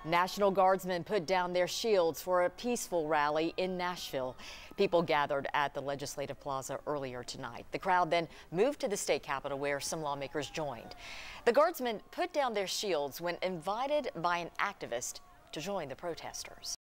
National Guardsmen put down their shields for a peaceful rally in Nashville. People gathered at the Legislative Plaza earlier tonight. The crowd then moved to the state capitol where some lawmakers joined. The Guardsmen put down their shields when invited by an activist to join the protesters.